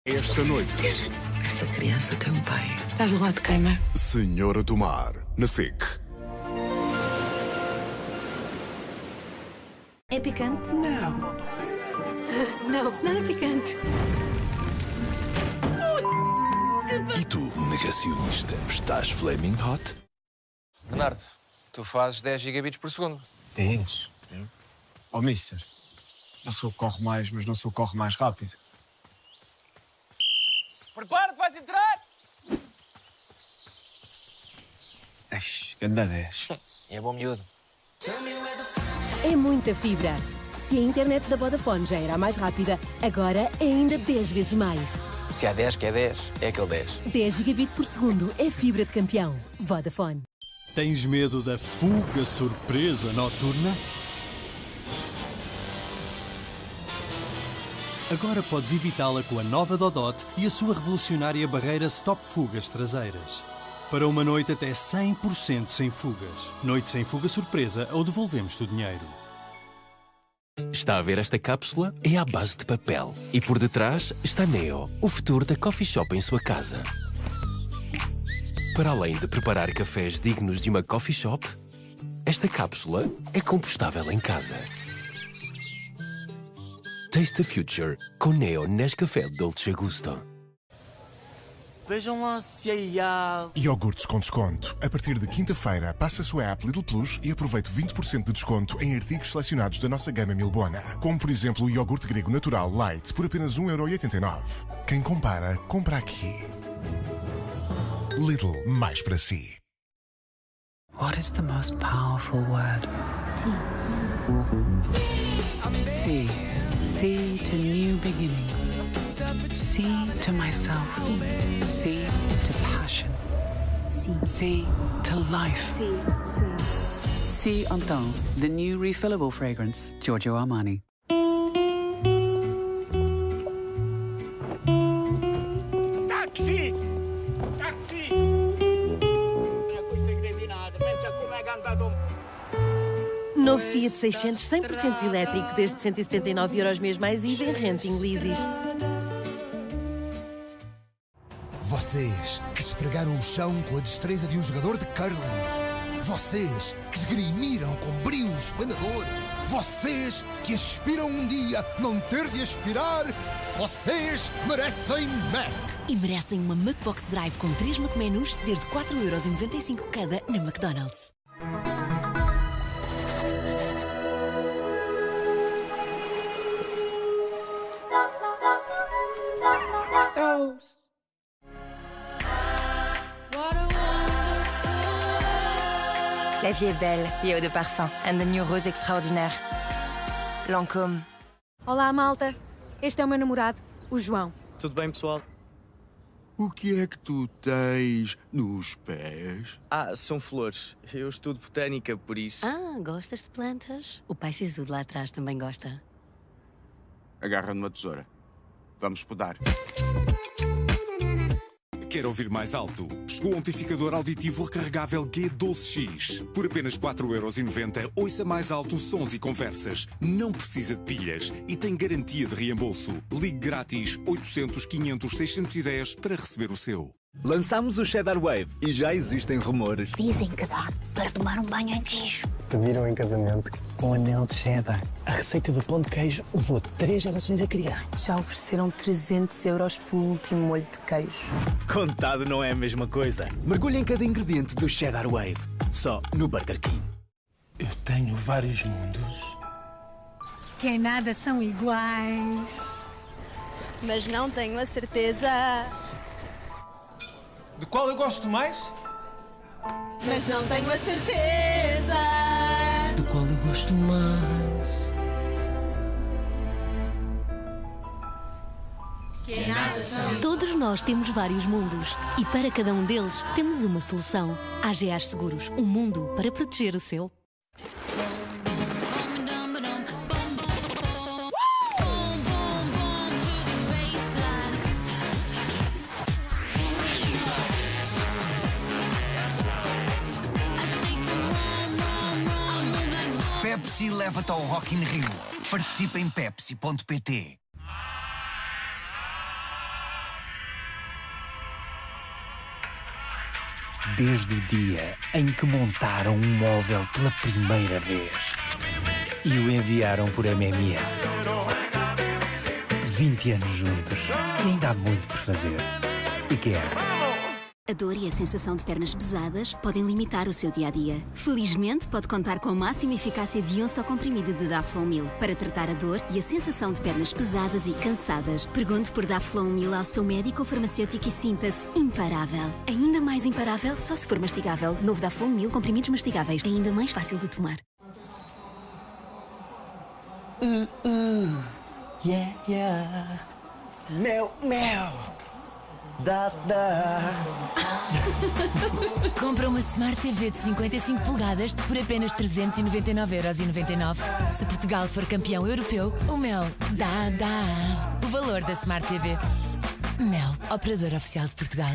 Esta noite, Essa criança tem um pai. Estás no lado de quem, mãe? Senhora do Mar, na SIC. É picante? Não. Não, nada picante. E tu, negacionista, estás flaming hot? Bernardo, tu fazes 10 gigabits por segundo. 10? Oh, mister, eu sou o que corre mais, mas não sou o que corre mais rápido. Prepara-te, vais entrar! Ganda 10. É bom miúdo. É muita fibra. Se a internet da Vodafone já era a mais rápida, agora é ainda 10 vezes mais. Se há 10 que é 10, é aquele 10. 10 gigabit por segundo é fibra de campeão. Vodafone. Tens medo da fuga surpresa noturna? Agora podes evitá-la com a nova Dodot e a sua revolucionária barreira Stop Fugas traseiras. Para uma noite até 100% sem fugas. Noite sem fuga surpresa ou devolvemos-te o dinheiro. Está a ver esta cápsula? É à base de papel. E por detrás está Neo, o futuro da coffee shop em sua casa. Para além de preparar cafés dignos de uma coffee shop, esta cápsula é compostável em casa. Taste the Future com Neo Nescafé Dolce Gusto. Vejam lá se há... Iogurtes com desconto. A partir de quinta-feira, passe a sua app Lidl Plus e aproveite 20% de desconto em artigos selecionados da nossa gama Milbona. Como, por exemplo, o iogurte grego natural Light por apenas 1,89€. Quem compara, compra aqui. Lidl, mais para si. What is the most powerful word? See. See to new beginnings. See to myself. See to passion. See to life. See Intense, the new refillable fragrance, Giorgio Armani. Taxi! Taxi! Novo Fiat 600 100% elétrico, desde 179€ mês mais IVA em renting leases. Vocês que esfregaram o chão com a destreza de um jogador de curling. Vocês que esgrimiram com brio esplendor. Vocês que aspiram um dia não ter de aspirar. Vocês merecem Mac. E merecem uma MacBox Drive com 3 MacMenus desde 4,95€ cada na McDonald's. La vie est belle e eau de parfum. And the new rose extraordinaire. Lancôme. Olá, malta. Este é o meu namorado, o João. Tudo bem, pessoal? O que é que tu tens nos pés? São flores. Eu estudo botânica, por isso... Gostas de plantas? O pai sisudo lá atrás também gosta. Agarra numa tesoura. Vamos podar. Quer ouvir mais alto? Chegou o amplificador auditivo recarregável G12X. Por apenas 4,90€, ouça mais alto sons e conversas. Não precisa de pilhas e tem garantia de reembolso. Ligue grátis 800 500 610 para receber o seu. Lançámos o Cheddar Wave e já existem rumores. Dizem que dá para tomar um banho em queijo. Pediram em casamento um anel de cheddar. A receita do pão de queijo levou 3 gerações a criar. Já ofereceram 300€ pelo último molho de queijo. Contado não é a mesma coisa. Mergulhe em cada ingrediente do Cheddar Wave. Só no Burger King. Eu tenho vários mundos. Que em nada são iguais. Mas não tenho a certeza. De qual eu gosto mais? Mas não tenho a certeza. Do qual eu gosto mais. Que nada são. Todos nós temos vários mundos e para cada um deles temos uma solução. AGAs Seguros, um mundo para proteger o seu. Pepsi leva-te ao Rock in Rio. Participa em pepsi.pt. desde o dia em que montaram um móvel pela primeira vez e o enviaram por MMS. 20 anos juntos e ainda há muito por fazer. IKEA. A dor e a sensação de pernas pesadas podem limitar o seu dia-a-dia. Felizmente, pode contar com a máxima eficácia de um só comprimido de Daflon-Mil para tratar a dor e a sensação de pernas pesadas e cansadas. Pergunte por Daflon-Mil ao seu médico ou farmacêutico e sinta-se imparável. Ainda mais imparável só se for mastigável. Novo Daflon-Mil, comprimidos mastigáveis. Ainda mais fácil de tomar. Yeah, yeah. Mel, mel. Dá. Compra uma Smart TV de 55 polegadas por apenas 399,99€. Se Portugal for campeão europeu, o Mel dá. O valor da Smart TV. Mel, operador oficial de Portugal.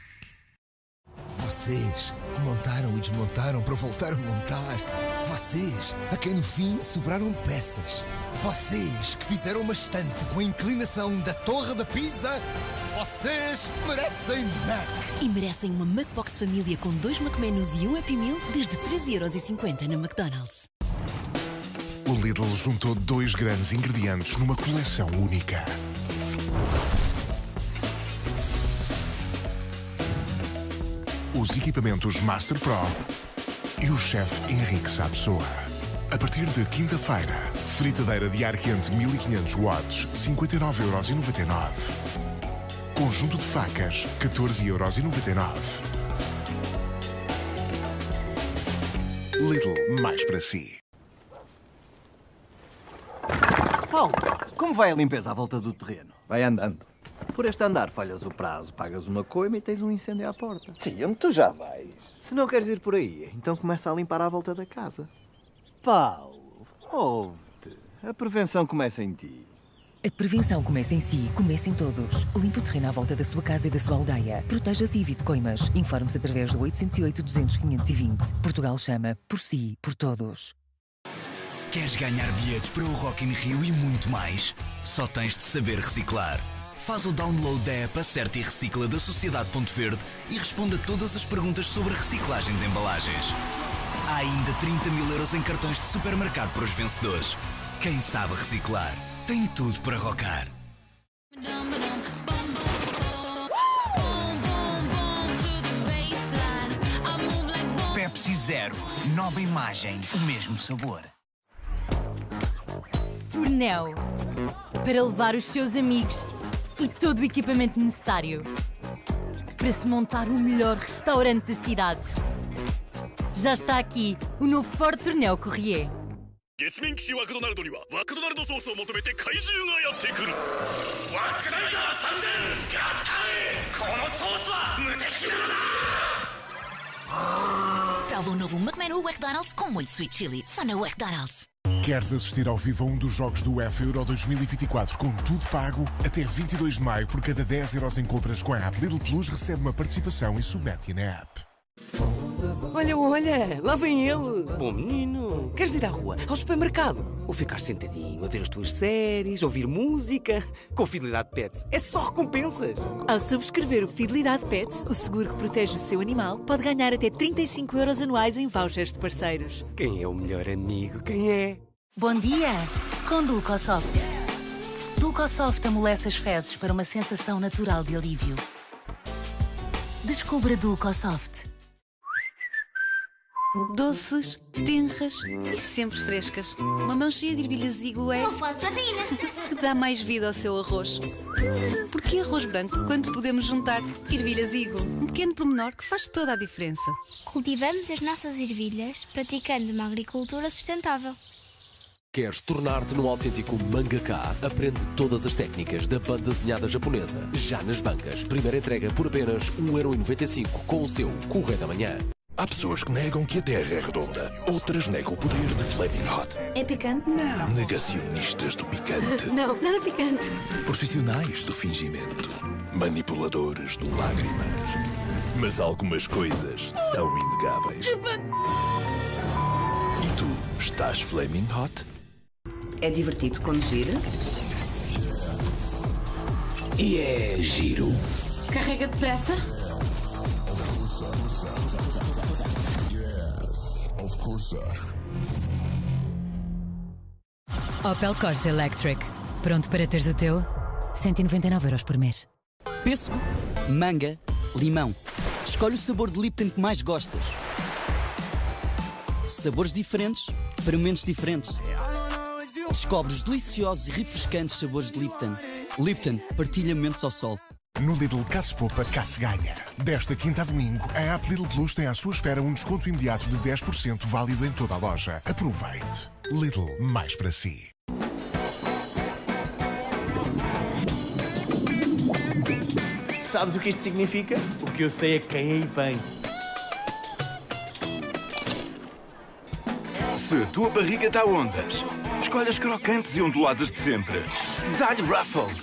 Vocês que montaram e desmontaram para voltar a montar. Vocês a quem no fim sobraram peças. Vocês que fizeram uma estante com a inclinação da Torre da Pisa. Vocês merecem Mac. E merecem uma Macbox Família com 2 McMenus e um Happy Meal desde 13,50€ na McDonald's. O Lidl juntou 2 grandes ingredientes numa coleção única. Os equipamentos Master Pro e o chefe Henrique Sapessoa. A partir de quinta-feira, fritadeira de ar quente 1500 watts, 59,99€. Conjunto de facas, 14,99€. Lidl, mais para si. Paulo, como vai a limpeza à volta do terreno? Vai andando. Por este andar falhas o prazo, pagas uma coima e tens um incêndio à porta. Sim, onde tu já vais? Se não queres ir por aí, então começa a limpar à volta da casa. Paulo, ouve-te. A prevenção começa em ti. A prevenção começa em si, começa em todos. Limpe o terreno à volta da sua casa e da sua aldeia. Proteja-se e evite coimas. Informe-se através do 808-200-520. Portugal chama por si, por todos. Queres ganhar bilhetes para o Rock in Rio e muito mais? Só tens de saber reciclar. Faz o download da app Acerta e Recicla da Sociedade Ponto Verde e responda todas as perguntas sobre reciclagem de embalagens. Há ainda 30.000€ em cartões de supermercado para os vencedores. Quem sabe reciclar, tem tudo para rocar. Pepsi Zero. Nova imagem, o mesmo sabor. Tornel. Para levar os seus amigos e todo o equipamento necessário para se montar o melhor restaurante da cidade. Já está aqui o novo Ford Tornel Courrier. Prova o novo McMenu McDonald's com molho Sweet Chili. Só no McDonald's. Queres assistir ao vivo a um dos jogos do UEFA Euro 2024 com tudo pago? Até 22 de maio, por cada 10€ em compras com a app Lidl Plus, recebe uma participação e submete na app. Olha, lá vem ele. Bom menino. Queres ir à rua, ao supermercado? Ou ficar sentadinho a ver as tuas séries, ouvir música? Com Fidelidade Pets é só recompensas. Ao subscrever o Fidelidade Pets, o seguro que protege o seu animal, pode ganhar até 35€ anuais em vouchers de parceiros. Quem é o melhor amigo? Quem é? Bom dia, com Dulcosoft. Dulcosoft amolece as fezes para uma sensação natural de alívio. Descubra Dulcosoft. Doces, tenras e sempre frescas. Uma mão cheia de ervilhas Zigo é que dá mais vida ao seu arroz. Porque arroz branco quando podemos juntar ervilhas Zigo? Um pequeno pormenor que faz toda a diferença. Cultivamos as nossas ervilhas praticando uma agricultura sustentável. Queres tornar-te num autêntico mangaka? Aprende todas as técnicas da banda desenhada japonesa. Já nas bancas. Primeira entrega por apenas 1,95€ com o seu Correio da Manhã. Há pessoas que negam que a Terra é redonda. Outras negam o poder de Flaming Hot. É picante? Não. Negacionistas do picante. Não, nada picante. Profissionais do fingimento. Manipuladores de lágrimas. Mas algumas coisas são inegáveis. E tu, estás Flaming Hot? É divertido conduzir? E é giro? Carrega depressa? Opel Corsa Electric. Pronto para teres o teu? 199€ por mês. Pêssego, manga, limão. Escolhe o sabor de Lipton que mais gostas. Sabores diferentes para momentos diferentes. Descobre os deliciosos e refrescantes sabores de Lipton. Lipton, partilha momentos ao sol. No Lidl, Casse Poupa, Casse Ganha. Desta quinta a domingo, a app Lidl Plus tem à sua espera um desconto imediato de 10% válido em toda a loja. Aproveite. Lidl, mais para si. Sabes o que isto significa? O que eu sei é quem aí vem. Se a tua barriga está ondas, escolhe as crocantes e onduladas de sempre. Dá-lhe Ruffles.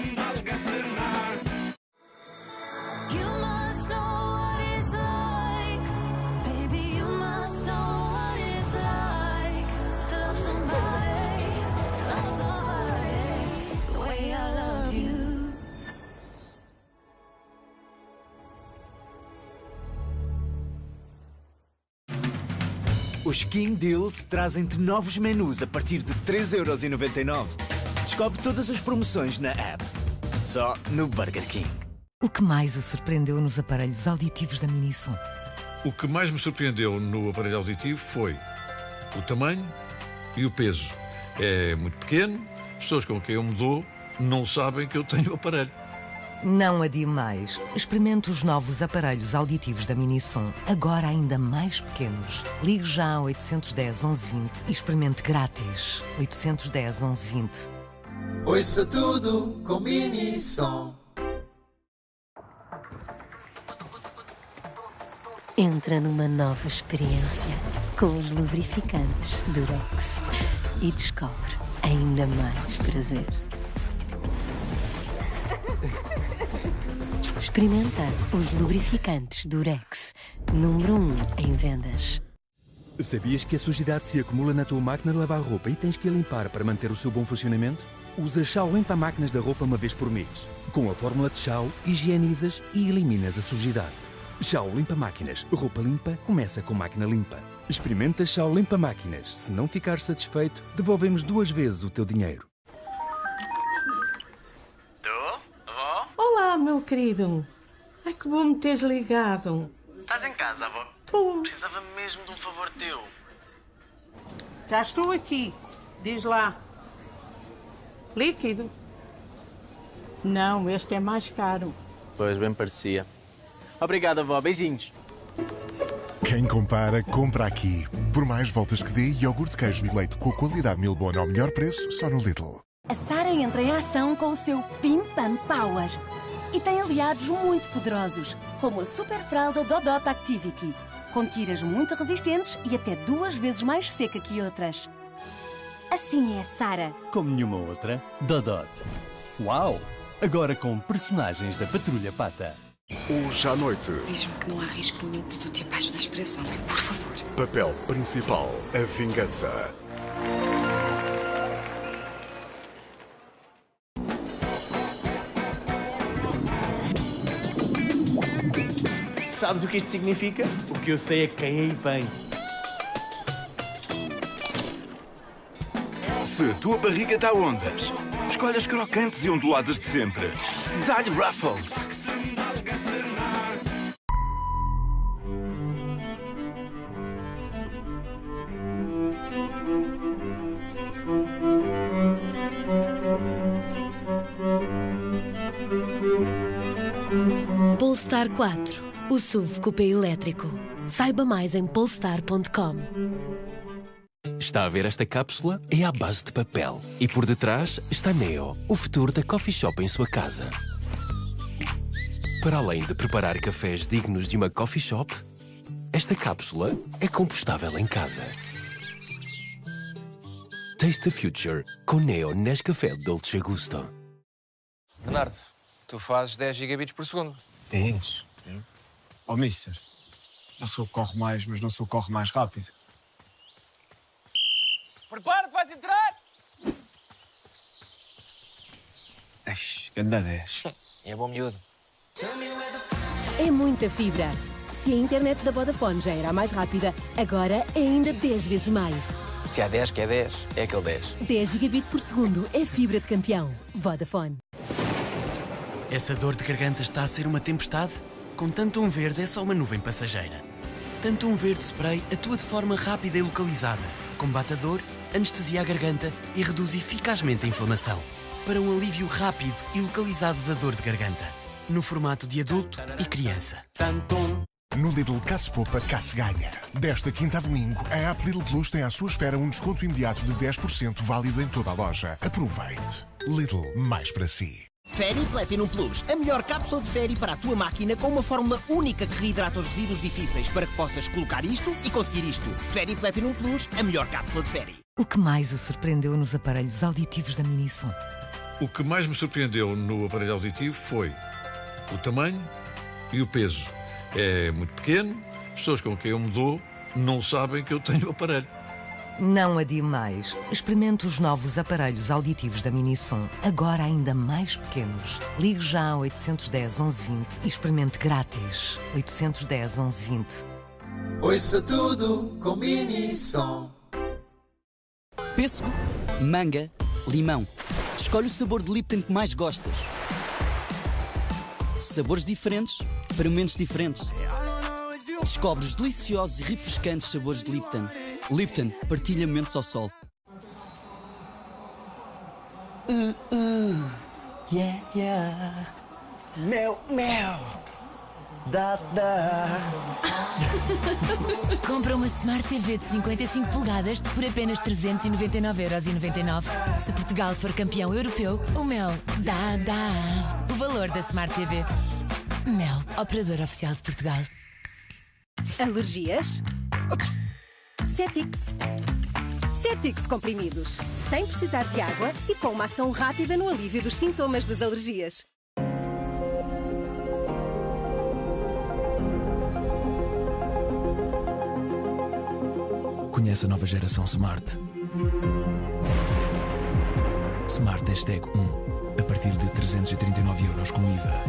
Os King Deals trazem-te novos menus a partir de 3,99€. Descobre todas as promoções na app. Só no Burger King. O que mais o surpreendeu nos aparelhos auditivos da Minisom? O que mais me surpreendeu no aparelho auditivo foi o tamanho e o peso. É muito pequeno, pessoas com quem eu me dou não sabem que eu tenho o aparelho. Não adie mais. Experimente os novos aparelhos auditivos da Minisom, agora ainda mais pequenos. Ligue já a 810 1120 e experimente grátis. 810 1120. Ouça tudo com Minisom. Entra numa nova experiência com os lubrificantes Durex e descobre ainda mais prazer. Experimenta os lubrificantes Durex, número 1 em vendas. Sabias que a sujidade se acumula na tua máquina de lavar roupa e tens que a limpar para manter o seu bom funcionamento? Usa Shao Limpa Máquinas da Roupa uma vez por mês. Com a fórmula de Shao, higienizas e eliminas a sujidade. Shao Limpa Máquinas. Roupa limpa começa com máquina limpa. Experimenta Shao Limpa Máquinas. Se não ficar satisfeito, devolvemos 2 vezes o teu dinheiro. Olá, meu querido. Ai, que bom me teres ligado. Estás em casa, avó? Estou. Precisava mesmo de um favor teu. Já estou aqui. Diz lá. Líquido? Não, este é mais caro. Pois, bem parecia. Obrigado, avó. Beijinhos. Quem compara, compra aqui. Por mais voltas que dê, iogurte de queijo de leite com a qualidade Milbona ao melhor preço, só no Lidl. A Sara entra em ação com o seu Pim Pam Power. E tem aliados muito poderosos, como a Super Fralda Dodot Activity, com tiras muito resistentes e até 2 vezes mais seca que outras. Assim é a Sara. Como nenhuma outra, Dodot. Uau! Agora com personagens da Patrulha Pata. Hoje à noite. Diz-me que não há risco nenhum de tu te apaixonares por esse homem, por favor. Papel principal: a vingança. Sabes o que isto significa? O que eu sei é quem aí vem. Se a tua barriga está ondas, escolhe as crocantes e onduladas de sempre. Dá-lhe Ruffles. Polestar 4. O SUV Coupé elétrico. Saiba mais em polestar.com. Está a ver esta cápsula? É à base de papel. E por detrás está Neo, o futuro da coffee shop em sua casa. Para além de preparar cafés dignos de uma coffee shop, esta cápsula é compostável em casa. Taste the future com Neo Nescafé Dolce Gusto. Bernardo, tu fazes 10 gigabits por segundo. 10? Oh, mister, eu sou o que corre mais, mas não sou o que corre mais rápido. Prepara-te, vais entrar! Ganda 10. É bom miúdo. É muita fibra. Se a internet da Vodafone já era a mais rápida, agora é ainda 10 vezes mais. Se há 10 que é 10, é aquele 10. 10 gigabit por segundo é fibra de campeão. Vodafone. Essa dor de garganta está a ser uma tempestade? Com tanto um verde é só uma nuvem passageira. Tanto um verde spray atua de forma rápida e localizada. Combate a dor, anestesia a garganta e reduz eficazmente a inflamação. Para um alívio rápido e localizado da dor de garganta. No formato de adulto e criança. No Lidl Casse Poupa, Casse Ganha. Desta quinta a domingo, a app Lidl Plus tem à sua espera um desconto imediato de 10% válido em toda a loja. Aproveite. Lidl, mais para si. Fairy Platinum Plus, a melhor cápsula de Fairy para a tua máquina com uma fórmula única que reidrata os resíduos difíceis para que possas colocar isto e conseguir isto. Fairy Platinum Plus, a melhor cápsula de Fairy. O que mais o surpreendeu nos aparelhos auditivos da Minisom? O que mais me surpreendeu no aparelho auditivo foi o tamanho e o peso. É muito pequeno, pessoas com quem eu me dou não sabem que eu tenho o aparelho. Não adie mais. Experimente os novos aparelhos auditivos da Minisom, agora ainda mais pequenos. Ligue já ao 810 1120 e experimente grátis. 810 1120. Ouça tudo com Minisom. Pêssego, manga, limão. Escolhe o sabor de Lipton que mais gostas. Sabores diferentes para momentos diferentes. Descobre os deliciosos e refrescantes sabores de Lipton. Lipton, partilha momentos ao sol. Yeah, yeah. Mel, mel. Dá. Compra uma Smart TV de 55 polegadas por apenas 399,99€. Se Portugal for campeão europeu, o Mel dá. O valor da Smart TV. Mel, operador oficial de Portugal. Alergias? Cetix. Cetix comprimidos, sem precisar de água e com uma ação rápida no alívio dos sintomas das alergias. Conhece a nova geração Smart? Smart Hashtag 1, a partir de 339€ com IVA.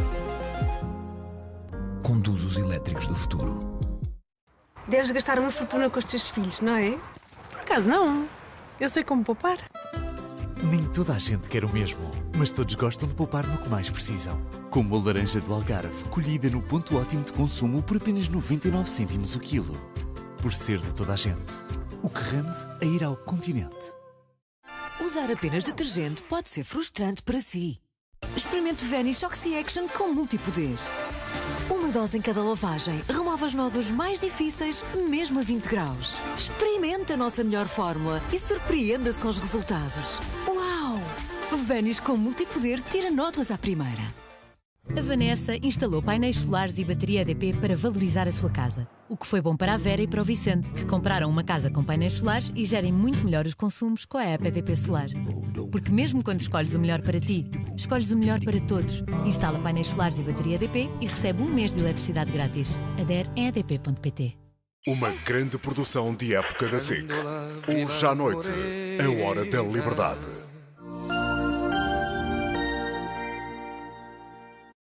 Conduz os elétricos do futuro. Deves gastar uma fortuna com os teus filhos, não é? Por acaso não. Eu sei como poupar. Nem toda a gente quer o mesmo, mas todos gostam de poupar no que mais precisam. Como a laranja do Algarve, colhida no ponto ótimo de consumo por apenas 99 cêntimos o quilo. Por ser de toda a gente, o que rende a ir ao continente. Usar apenas detergente pode ser frustrante para si. Experimente Vanish Oxy Action com multipoder. Uma dose em cada lavagem remove os nódulos mais difíceis, mesmo a 20 graus. Experimente a nossa melhor fórmula e surpreenda-se com os resultados. Uau! Vanish com multipoder tira nódulos à primeira. A Vanessa instalou painéis solares e bateria EDP para valorizar a sua casa. O que foi bom para a Vera e para o Vicente, que compraram uma casa com painéis solares e gerem muito melhor os consumos com a app EDP Solar. Porque mesmo quando escolhes o melhor para ti, escolhes o melhor para todos. Instala painéis solares e bateria EDP e recebe 1 mês de eletricidade grátis. Adere em edp.pt. Uma grande produção de época da SIC. Hoje à noite, a Hora da Liberdade.